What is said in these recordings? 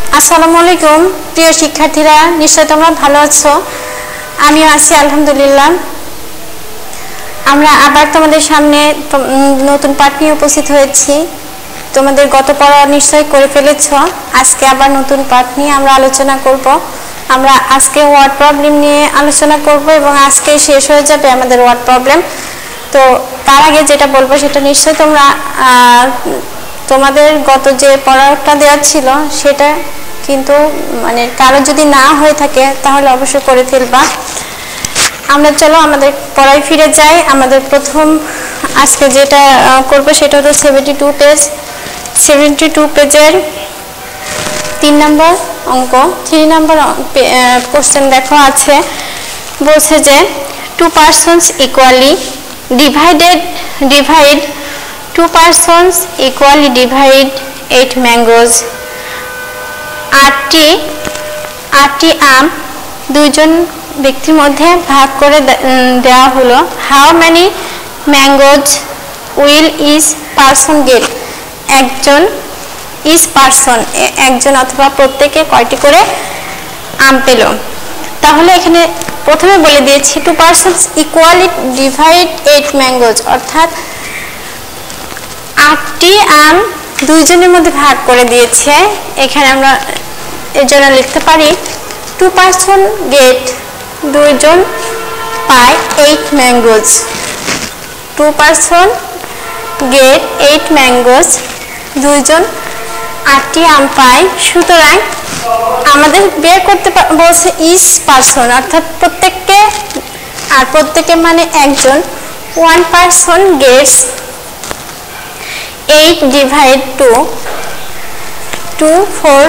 আসসালামু আলাইকুম প্রিয় শিক্ষার্থীরা, নিশ্চয় তোমরা ভালো আছো। আমিও আছি আলহামদুলিল্লাহ। আমরা আবার তোমাদের সামনে নতুন পাঠ নিয়ে উপস্থিত হয়েছি। তোমাদের গত পড়া নিশ্চয় করে ফেলেছ। আজকে আবার নতুন পাঠ নিয়ে আমরা আলোচনা করব। আমরা আজকে ওয়ার্ড প্রবলেম নিয়ে আলোচনা করব এবং আজকে শেষ হয়ে যাবে আমাদের ওয়ার্ড প্রবলেম। তো তার আগে যেটা বলবো সেটা নিশ্চয় তোমরা তোমাদের গত যে পড়াটা দেওয়া ছিল সেটা কিন্তু মানে কারো যদি না হয়ে থাকে তাহলে অবশ্যই করে ফেলবা। আমরা চলো আমাদের পড়ায় ফিরে যাই। আমাদের প্রথম আজকে যেটা করব সেটা হলো 72 পেজের 3 নম্বর অঙ্ক। 3 নম্বর কোশ্চেন দেখো আছে, বলছে যে 2 persons equally divide 2 persons equally divide 8 mangoes. 8টি আম দুইজন ব্যক্তির মধ্যে ভাগ করে দেওয়া হলো। How many mangoes will is person get? একজন অথবা প্রত্যেকে কয়টি করে আম পেল? তাহলে এখানে প্রথমে বলে দিয়েছি 2 persons equally divide 8 mangoes, অর্থাৎ 8টি আম দুইজনের মধ্যে ভাগ করে দিয়েছে। এখানে আমরা এর জন্য লিখতে পারি 2 person get, দুইজন পায় 8 mangoes। 2 person get 8 mangoes, দুইজন 8টি আম পায়। সুতরাং আমাদের বের করতে বলছে ইজ পারসন, অর্থাৎ প্রত্যেককে, আর প্রত্যেকে মানে একজন। 1 person gets 8 divide 2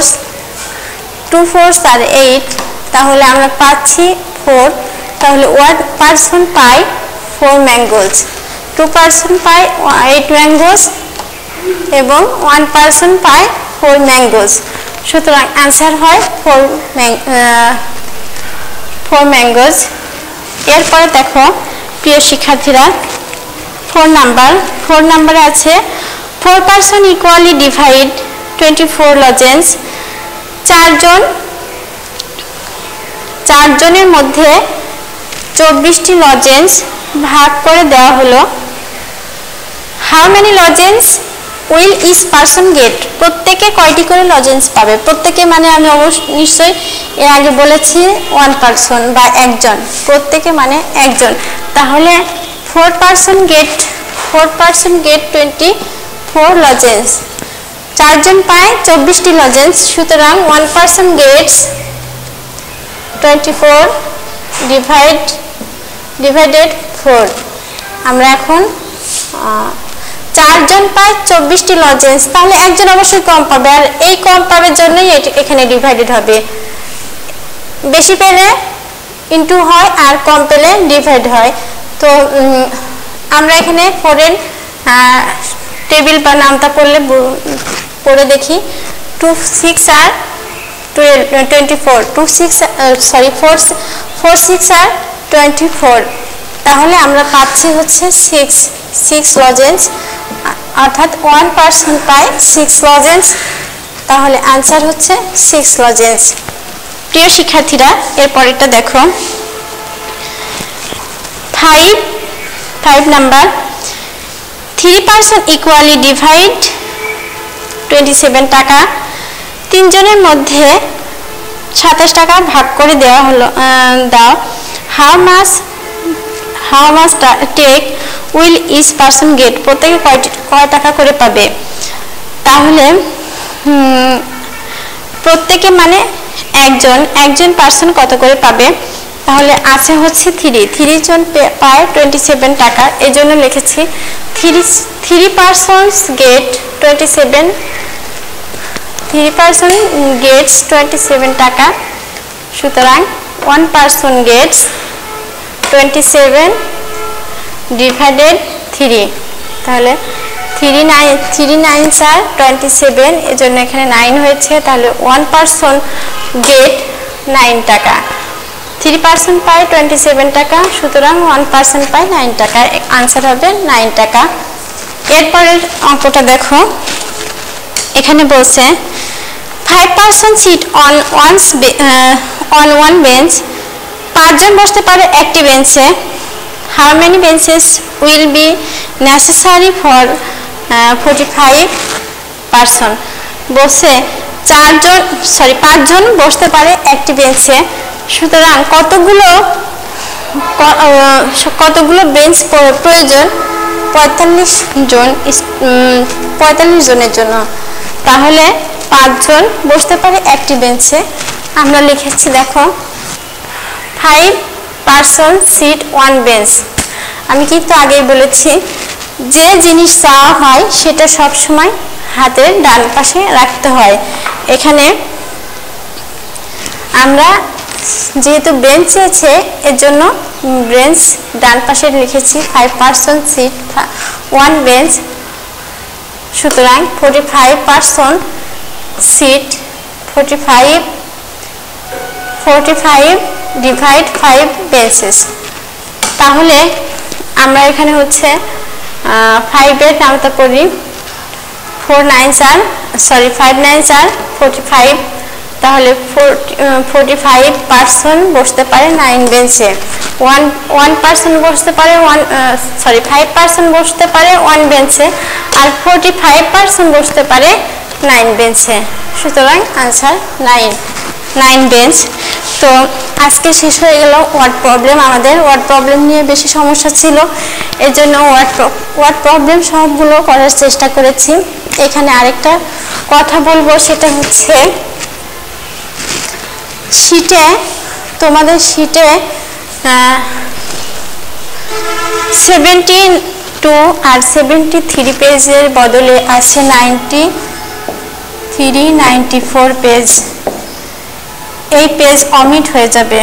4s আর 8, তাহলে আমরা পাচ্ছি 4। তাহলে 1 person পায় 4 mangoes, 2 person পায় 8 mangoes এবং 1 person পায় 4 mangoes। সুতরাং आंसर হয় 4 mangoes। এরপরে দেখো প্রিয় শিক্ষার্থীরা 4 নাম্বারে আছে 4 person equally divide 24 lozenges. চারজনের মধ্যে 24টি লজেন্স ভাগ করে দেওয়া হলো। How many lozenges will each person get? প্রত্যেকে কয়টি করে লজেন্স পাবে? প্রত্যেকে মানে আমি নিশ্চয়ই এর আগে বলেছি 1 person বা একজন, প্রত্যেকে মানে একজন। তাহলে 4 person get 24 লজেন্স, চারজন পায় 24টি লজেন্স। সুতরাং 1 person gets 24 divided 4। আমরা এখন চারজন পায় 24টি লজেন্স, তাহলে একজন অবশ্যই কম পাবে, আর এই কম পাবে জন্যই এখানে ডিভাইডেড হবে। বেশি পেলে ইনটু হয় আর কম পেলে ডিভাইড হয়। তো আমরা এখানে 4 এর টেবিল বা নামটা পড়ে দেখি। 2 6 আর 24, 4 6 আর 24, তাহলে আমরা পাচ্ছি হচ্ছে 6 লজেন্স, অর্থাৎ 1 person পায় 6 লজেন্স। তাহলে आंसर হচ্ছে 6 লজেন্স। প্রিয় শিক্ষার্থীরা এরপরেরটা দেখো 5 নাম্বার 3 person equally divide 27 টাকা। তিনজনের মধ্যে 27 টাকা ভাগ করে দেওয়া হলো। দাও how much take will each person get? প্রত্যেকে কয় টাকা করে পাবে? তাহলে প্রত্যেকে মানে একজন পারসন কত করে পাবে? তাহলে আছে হচ্ছে 3 জন পায় 27 টাকা, এই জন্য লিখেছি 3 persons get 27, 3 person gets 27 টাকা। সুতরাং 1 person gets 27 divided 3, তাহলে 3 9s are 27, এজন্য এখানে 9 হয়েছে। তাহলে 1 person get 9 টাকা। 3 person পায় 27 টাকা, সুতরাং 1 person পায় 9 টাকা। आंसर হবে 9 টাকা। এরপরের অঙ্কটা দেখো, এখানে বলছে 5 person sit on one bench. 5 জন বসতে পারে একটি বেঞ্চে। How many benches will be necessary for 45 person? বসে 5 জন বসতে পারে একটি বেঞ্চে। সুতরাং কতগুলো বেঞ্চ প্রয়োজন? 45 জনের জন্য। তাহলে 5 জন বসতে পারে একটি বেঞ্চে। আমরা লিখেছি দেখো 5 person sit on bench। আমি কিন্তু আগেই বলেছি যে জিনিস চাওয়া হয় সেটা সব সময় হাতের ডান পাশে রাখতে হয়। এখানে আমরা যেহেতু বেঞ্চ চেয়েছে এর জন্য বেঞ্চ ডান পাশে লিখেছি 5 person sit one bench। সুতরাং 45 person sit 45 divide 5 benches। তাহলে আমরা এখানে হচ্ছে 5 এর নামতা করি 5 9s are 45। তাহলে 45 person বসতে পারে 9 বেঞ্চে। 1 person বসতে পারে 5 person বসতে পারে 1 বেঞ্চে, আর 45 person বসতে পারে 9 বেঞ্চে। সুতরাং आंसर 9 বেঞ্চ। তো আজকে শেষ হয়ে গেল ওয়ার্ড প্রবলেম। আমাদের ওয়ার্ড প্রবলেম নিয়ে বেশি সমস্যা ছিল, এর জন্য ওয়ার্ড প্রবলেম সবগুলো করার চেষ্টা করেছি। এখানে আরেকটা কথা বলবো, সেটা হচ্ছে তোমাদের শিটে 72 আর 73 পেজের বদলে আছে 93 94 পেজ। এই পেজ অমিট হয়ে যাবে,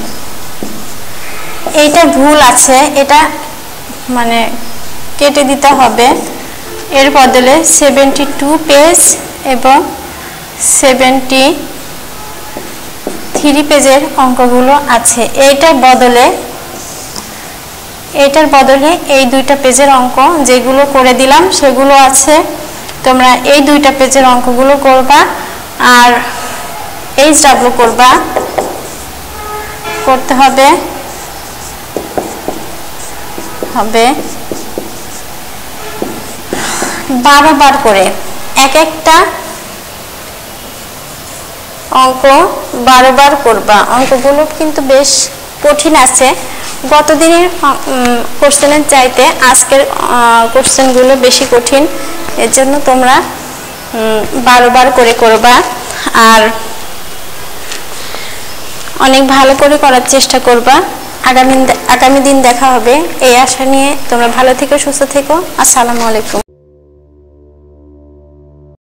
এইটা ভুল আছে, এটা মানে কেটে দিতে হবে। এর বদলে 72 পেজ এবং 73 পেজের অঙ্কগুলো আছে। এটার বদলে এই দুইটা পেজের অঙ্ক যেগুলো করে দিলাম সেগুলো আছে। তোমরা এই দুইটা পেজের অঙ্কগুলো করবা আর HW করতে হবে 12 বার করে। একটা অঙ্ক 12 বার করবা। অঙ্কগুলো কিন্তু বেশ কঠিন আছে, গত দিনের কোশ্চেনের চাইতে আজকের কোশ্চেনগুলো বেশি কঠিন। এর জন্য তোমরা 12 বার করে করবা আর অনেক ভালো করে করার চেষ্টা করবা। আগামী দিন দেখা হবে এই আশা নিয়ে। তোমরা ভালো থেকো, সুস্থ থেকো। আসসালামু আলাইকুম।